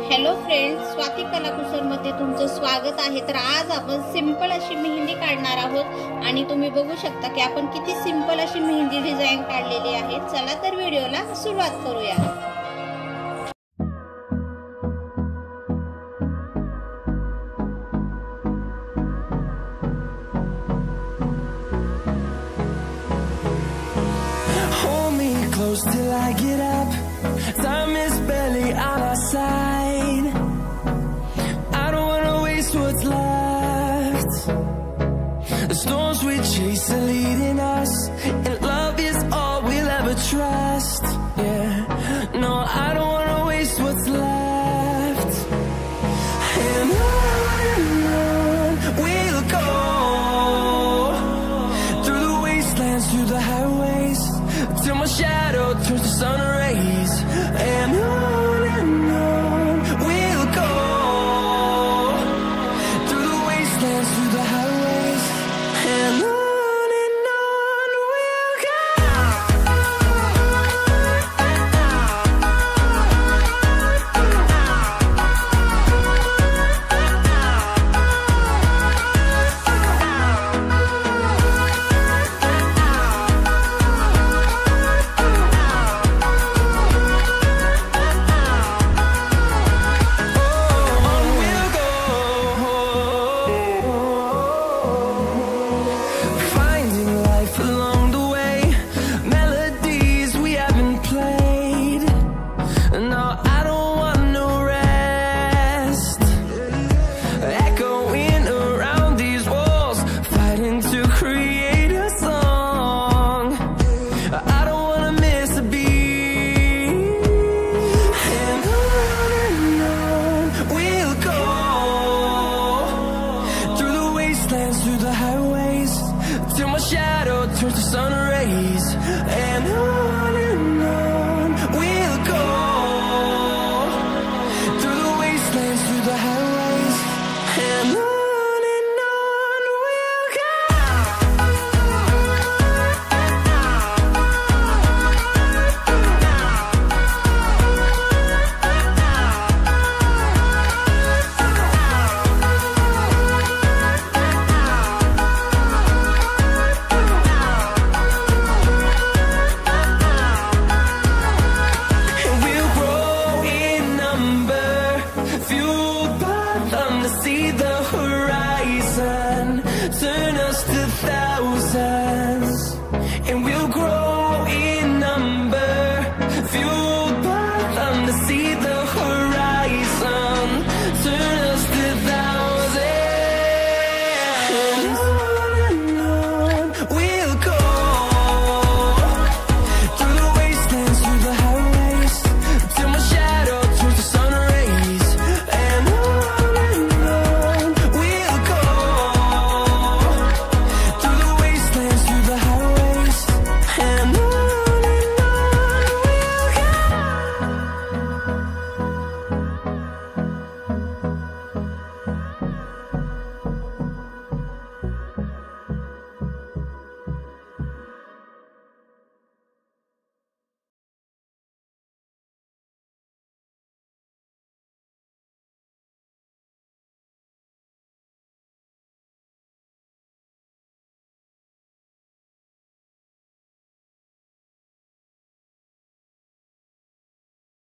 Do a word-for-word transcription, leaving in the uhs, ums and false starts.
Hello friends, Swati कलाकुसर मध्ये तुमचं स्वागत आहे। तर आज आपण सिंपल अशी मेहंदी काढणार आहोत आणि तुम्ही बघू शकता की आपण किती सिंपल अशी मेहंदी डिझाइन काढलेली आहे। चला तर व्हिडिओला सुरुवात करूया। Close till I get up. Time is barely on our side. I don't wanna waste what's left. The storms we chase are leading us.